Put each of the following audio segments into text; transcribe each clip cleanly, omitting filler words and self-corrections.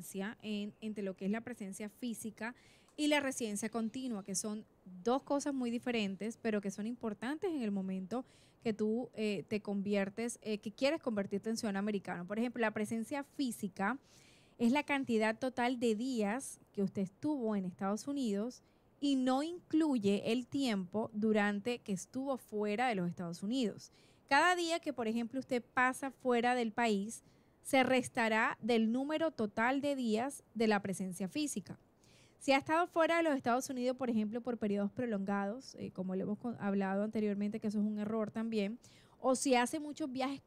diferencia entre lo que es la presencia física y la residencia continua, que son dos cosas muy diferentes, pero que son importantes en el momento que tú te conviertes, que quieres convertirte en ciudadano americano. Por ejemplo, la presencia física es la cantidad total de días que usted estuvo en Estados Unidos y no incluye el tiempo durante que estuvo fuera de los Estados Unidos. Cada día que, por ejemplo, usted pasa fuera del país, se restará del número total de días de la presencia física. Si ha estado fuera de los Estados Unidos, por ejemplo, por periodos prolongados, como le hemos hablado anteriormente, que eso es un error también, o si hace muchos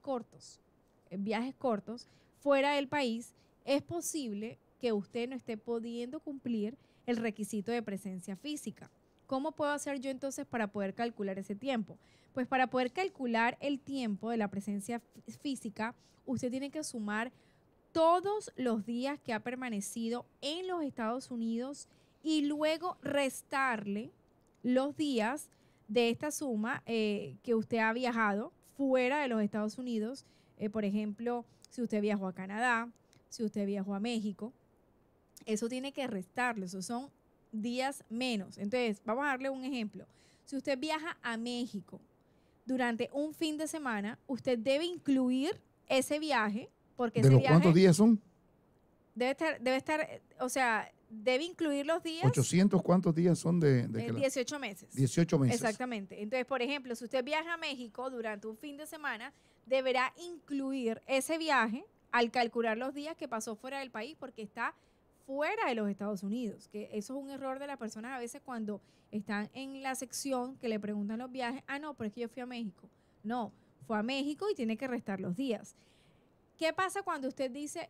viajes cortos fuera del país, es posible que usted no esté pudiendo cumplir el requisito de presencia física. ¿Cómo puedo hacer yo entonces para poder calcular ese tiempo? Pues para poder calcular el tiempo de la presencia física, usted tiene que sumar todos los días que ha permanecido en los Estados Unidos y luego restarle los días de esta suma que usted ha viajado fuera de los Estados Unidos. Por ejemplo, si usted viajó a Canadá, si usted viajó a México, eso tiene que restarle, esos son días menos. Entonces, vamos a darle un ejemplo. Si usted viaja a México durante un fin de semana, usted debe incluir ese viaje, porque ¿De ese los viaje cuántos días son? debe estar, o sea, debe incluir los días. 800, ¿cuántos días son de 18 meses. 18 meses. Exactamente. Entonces, por ejemplo, si usted viaja a México durante un fin de semana, deberá incluir ese viaje al calcular los días que pasó fuera del país, porque está fuera de los Estados Unidos, que eso es un error de las personas a veces cuando están en la sección que le preguntan los viajes. Ah, no, pero es que yo fui a México. No, fue a México y tiene que restar los días. ¿Qué pasa cuando usted dice,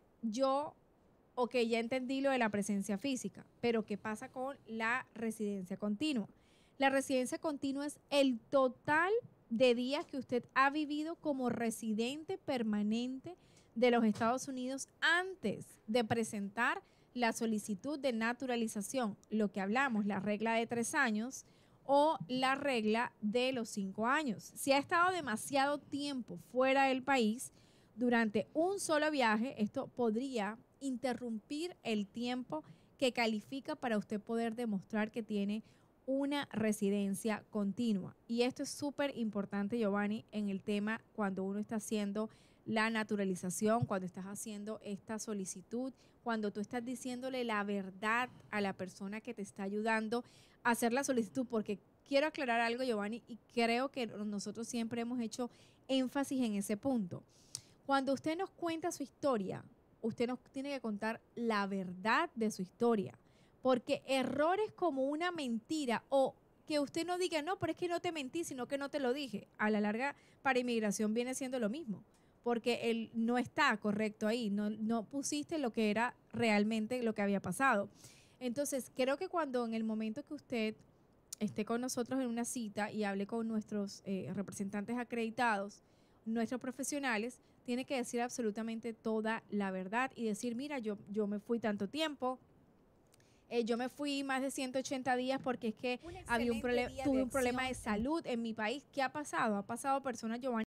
ok, ya entendí lo de la presencia física, pero qué pasa con la residencia continua? La residencia continua es el total de días que usted ha vivido como residente permanente de los Estados Unidos antes de presentar la solicitud de naturalización, lo que hablamos, la regla de 3 años o la regla de los 5 años. Si ha estado demasiado tiempo fuera del país, durante un solo viaje, esto podría interrumpir el tiempo que califica para usted poder demostrar que tiene una residencia continua. Y esto es súper importante, Giovanni, en el tema cuando uno está haciendo la naturalización, cuando estás haciendo esta solicitud, cuando tú estás diciéndole la verdad a la persona que te está ayudando a hacer la solicitud, porque quiero aclarar algo, Giovanni, y creo que nosotros siempre hemos hecho énfasis en ese punto. Cuando usted nos cuenta su historia, usted nos tiene que contar la verdad de su historia, porque errores como una mentira o que usted no diga, no, pero es que no te mentí, sino que no te lo dije, a la larga para inmigración viene siendo lo mismo, porque él no está correcto ahí, no pusiste lo que era realmente lo que había pasado. Entonces, creo que cuando en el momento que usted esté con nosotros en una cita y hable con nuestros representantes acreditados, nuestros profesionales, tiene que decir absolutamente toda la verdad y decir, mira, yo me fui tanto tiempo, yo me fui más de 180 días porque es que tuve un problema de salud en mi país. ¿Qué ha pasado? Ha pasado personas, Giovanni,